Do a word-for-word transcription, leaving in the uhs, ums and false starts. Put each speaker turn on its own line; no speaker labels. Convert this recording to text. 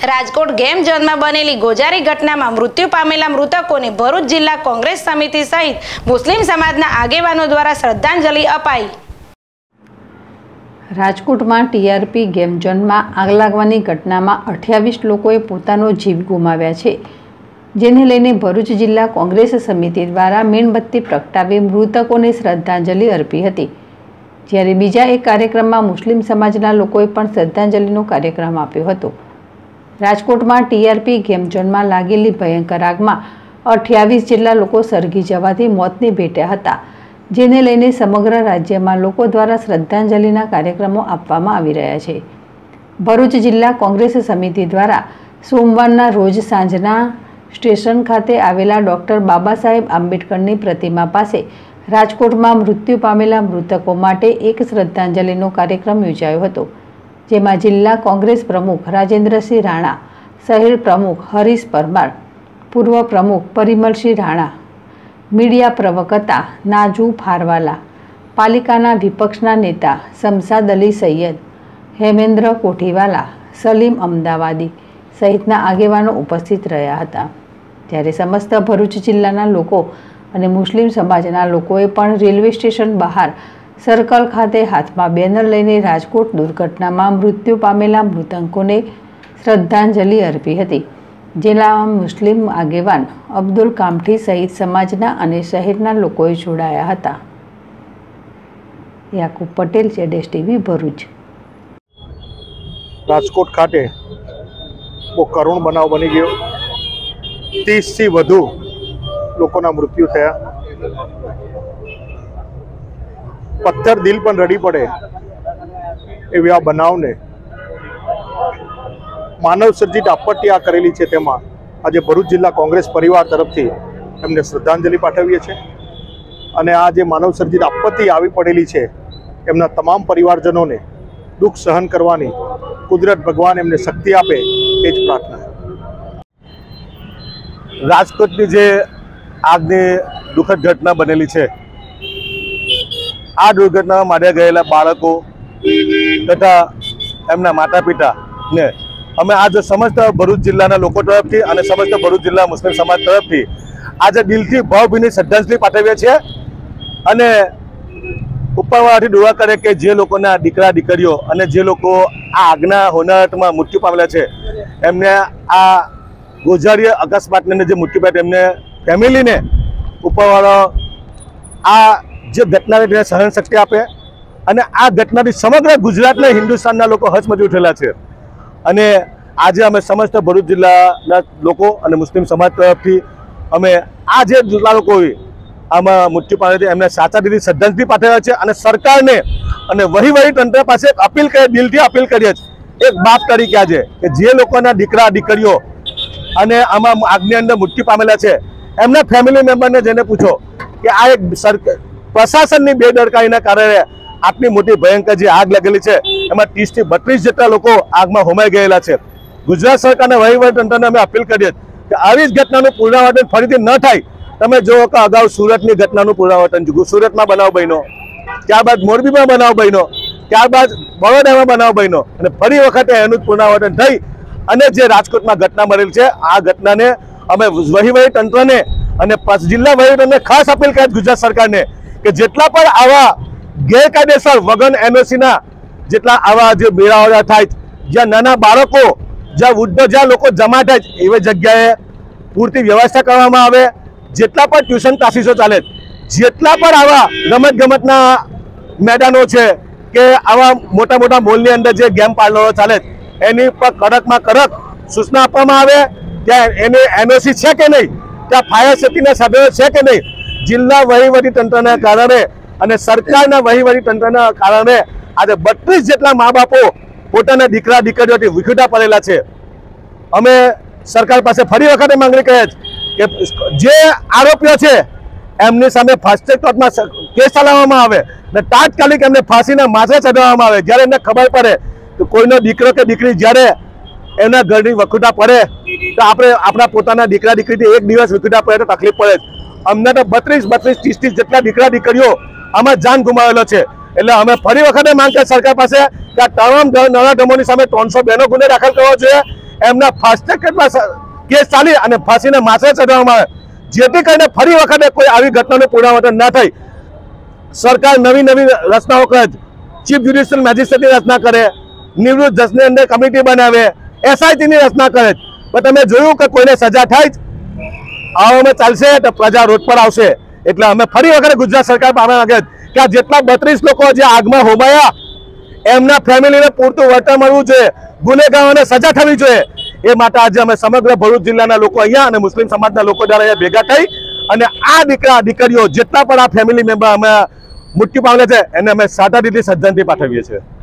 Rajkot game ઝોનમાં બનેલી ગોજારી ઘટનામાં મૃત્યુ પામેલા મૃતકોને ભરૂચ જિલ્લા કોંગ્રેસ સમિતિ સહિત મુસ્લિમ સમાજના આગેવાનો દ્વારા શ્રદ્ધાંજલિ અપાઈ।
રાજકોટમાં ટીઆરપી ગેમ ઝોનમાં આગ લાગવાની ઘટનામાં અઠ્યાવીસ લોકોએ પોતાનો જીવ ગુમાવ્યા છે, જેને લઈને ભરૂચ જિલ્લા કોંગ્રેસ સમિતિ દ્વારા મીણબત્તી પ્રગટાવી મૃતકોને શ્રદ્ધાંજલિ અર્પી હતી। જ્યારે બીજા એક કાર્યક્રમમાં મુસ્લિમ સમાજના લોકોએ પણ શ્રદ્ધાંજલિનો કાર્યક્રમ આપ્યો હતો। રાજકોટમાં ટીઆરપી ગેમ ઝોનમાં લાગેલી ભયંકર આગમાં અઠ્યાવીસ જેટલા લોકો સળગી જવાથી મોતને ભેટ્યા હતા, જેને લઈને સમગ્ર રાજ્યમાં લોકો દ્વારા શ્રદ્ધાંજલિના કાર્યક્રમો આપવામાં આવી રહ્યા છે। ભરૂચ જિલ્લા કોંગ્રેસ સમિતિ દ્વારા સોમવારના રોજ સાંજના સ્ટેશન ખાતે આવેલા ડૉક્ટર બાબા સાહેબ આંબેડકરની પ્રતિમા પાસે રાજકોટમાં મૃત્યુ પામેલા મૃતકો માટે એક શ્રદ્ધાંજલિનો કાર્યક્રમ યોજાયો હતો, જેમાં જિલ્લા કોંગ્રેસ પ્રમુખ રાજેન્દ્રસિંહ રાણા, શહેર પ્રમુખ હરીશ પરમાર, પૂર્વ પ્રમુખ પરિમલસિંહ રાણા, મીડિયા પ્રવક્તા નાજુ ફારવાલા, પાલિકાના વિપક્ષના નેતા શમશાદ અલી સૈયદ, હેમેન્દ્ર કોઠીવાલા, સલીમ અમદાવાદી સહિતના આગેવાનો ઉપસ્થિત રહ્યા હતા। ત્યારે સમસ્ત ભરૂચ જિલ્લાના લોકો અને મુસ્લિમ સમાજના લોકોએ પણ રેલવે સ્ટેશન બહાર સર્કલ ખાતે હાથમાં બેનર લઈને રાજકોટ દુર્ઘટનામાં મૃત્યુ પામેલા મૃતકોને શ્રદ્ધાંજલિ અર્પી હતી, જેમાં મુસ્લિમ આગેવાન અબ્દુલ કામઠી સહિત સમાજના અને શહેરના લોકોએ જોડાયા હતા। યાકુબ પટેલ, જેડેશ ટીવી, ભરૂચ।
રાજકોટ ખાતે બહુ કરુણ બનાવ બની ગયો। ત્રીસથી વધુ લોકોના મૃત્યુ થયા। પથ્થર દિલ પણ રડી પડે એવી આ બનાવને માનવ સર્જિત આપત્તિ આ કરેલી છે, તેમાં આજે ભરૂચ જિલ્લા કોંગ્રેસ પરિવાર તરફથી એમને શ્રદ્ધાંજલિ પાઠવીએ છીએ અને આ જે માનવ સર્જિત આપત્તિ આવી પડેલી છે એમના તમામ પરિવારજનોને દુઃખ સહન કરવાની કુદરત ભગવાન એમને શક્તિ આપે એ જ પ્રાર્થના।
રાજકોટની જે આગની દુઃખદ ઘટના બનેલી છે, આ દુર્ઘટનામાં માર્યા ગયેલા બાળકો તથા એમના માતા પિતાને અમે આજે સમસ્ત ભરૂચ જિલ્લાના લોકો તરફથી અને સમસ્ત ભરૂચ જિલ્લા મુસ્લિમ સમાજ તરફથી આજે દિલથી ભાવભીની શ્રદ્ધાંજલિ પાઠવીએ છીએ અને ઉપરવાળાથી દુઆ કરે કે જે લોકોના દીકરા દીકરીઓ અને જે લોકો આ આગના હોનારતમાં મૃત્યુ પામેલા છે એમને આ ગોઝારી અકસ્માતને જે મૃત્યુ પામ્યા એમને ફેમિલીને ઉપરવાળો આ જે ઘટનાને તેને સહન શક્તિ આપે અને આ ઘટનાથી સમગ્ર ગુજરાતના હિન્દુસ્તાનના લોકો હચમચી ઉઠેલા છે અને આજે અમે સમસ્ત ભરૂચ જિલ્લાના લોકો અને મુસ્લિમ સમાજ તરફથી અમે આ જે જેટલા લોકો આમાં મૃત્યુ પામ્યા એમને સાચા દિલથી શ્રદ્ધાંજલિ પાઠવ્યા છે અને સરકારને અને વહીવટી તંત્ર પાસે અપીલ કરી દિલથી અપીલ કરીએ છીએ એક બાપ તરીકે આજે કે જે લોકોના દીકરા દીકરીઓ અને આમાં આગની અંદર મૃત્યુ પામેલા છે એમના ફેમિલી મેમ્બરને જઈને પૂછો કે આ એક સરકાર પ્રશાસનની બેદરકારીના કારણે આટલી મોટી ભયંકર જે આગ લાગેલી છે એમાં ત્રીસ થી બત્રીસ જેટલા લોકો આગમાં હોમાઈ ગયેલા છે। ગુજરાત સરકારના વહીવટીતંત્રને અમે અપીલ કરીએ કે આવી જ ઘટનાનું પુનરાવર્તન ફરીથી ન થાય। તમે જુઓ કે અગાઉ સુરતની ઘટનાનું પુનરાવર્તન સુરતમાં બનાવ બન્યો, ત્યારબાદ મોરબીમાં બનાવ બન્યો, ત્યારબાદ બરોડામાં બનાવ બન્યો અને ફરી વખતે એનું જ પુનરાવર્તન થઈ અને જે રાજકોટમાં ઘટના બનેલી છે આ ઘટનાને અમે વહીવટીતંત્રને અને જિલ્લા વહીવટીતંત્રને ખાસ અપીલ કરી ગુજરાત સરકારને કે જેટલા પણ આવા ગેરકાયદેસર વગર એનઓસીના જેટલા આવા જે મેળાવડા થાય, જ્યાં નાના બાળકો, જ્યાં વૃદ્ધો, જ્યાં લોકો જમા થાય એવી જગ્યાએ પૂરતી વ્યવસ્થા કરવામાં આવે। જેટલા પણ ટ્યુશન ક્લાસીસો ચાલે, જેટલા પણ આવા રમત ગમતના મેદાનો છે કે આવા મોટા મોટા મોલની અંદર જે ગેમ પાર્લરો ચાલે એની પર કડકમાં કડક સૂચના આપવામાં આવે। ત્યાં એની એનઓસી છે કે નહીં, ત્યાં ફાયર સેફ્ટીના સાધનો છે કે નહીં। જિલ્લા વહીવટી તંત્રના કારણે અને સરકારના વહીવટી તંત્રના કારણે આજે બત્રીસ જેટલા મા બાપો પોતાના દીકરા દીકરીઓથી વિખૂટા પડેલા છે। અમે સરકાર પાસે ફરી વખતે માંગણી કરીએ કે જે આરોપીઓ છે એમની સામે ફાસ્ટ ટ્રેક કોર્ટમાં કેસ ચલાવવામાં આવે અને તાત્કાલિક એમને ફાંસીના માથે ચડાવવામાં આવે। જ્યારે એમને ખબર પડે કે કોઈનો દીકરો કે દીકરી જ્યારે એમના ઘરની વિખૂટા પડે તો આપણે આપણા પોતાના દીકરા દીકરીથી એક દિવસ વિખૂટા પડે તો તકલીફ પડે। અમને તો બત્રીસ બત્રીસ ત્રીસ ત્રીસ જેટલા દીકરા દીકરીઓ આમાં જાન ગુમાવેલો છે। એટલે અમે ફરી વખતે માંગ કરીએ સરકાર પાસે કે આ તમામ નરાધમોની સામે ત્રણસો બેનો ગુનો દાખલ કરવો જોઈએ એમના ફાસ્ટ ટ્રેકમાં કેસ ચાલી અને ફાંસીને માથે ચડાવવામાં આવે, જેથી કરીને ફરી વખતે કોઈ આવી ઘટનાનું પુનરાવર્તન ના થાય. સરકાર નવી નવી રચનાઓ કરે, ચીફ જ્યુડિશિયલ મેજિસ્ટ્રેટની રચના કરે, નિવૃત્ત જજની અંદર કમિટી બનાવે, એસઆઈટીની રચના કરે, પણ તમે જોયું કે કોઈને સજા થાય જ. આવામાં ચાલશે તો પ્રજા રોડ પર આવશે. એટલે અમે ફરી વખત ગુજરાત સરકાર પાસે માંગે કે આ જેટલા બત્રીસ લોકો જે આગમાં હોમાયા એમના ફેમિલીને પૂરતું વળતર મળવું જોઈએ, ગુનેગારોને સજા થવી જોઈએ. એ માટે આજે અમે સમગ્ર ભરૂચ જિલ્લાના લોકો અહીંયા અને મુસ્લિમ સમાજના લોકો દ્વારા અહીંયા ભેગા થઈ અને આ દીકરા દીકરીઓ જેટલા પણ આ ફેમિલી મેમ્બર અમે મૃત્યુ પામેલા છે એને અમે સાદા દિલથી શ્રદ્ધાંજલિ પાઠવીએ છીએ.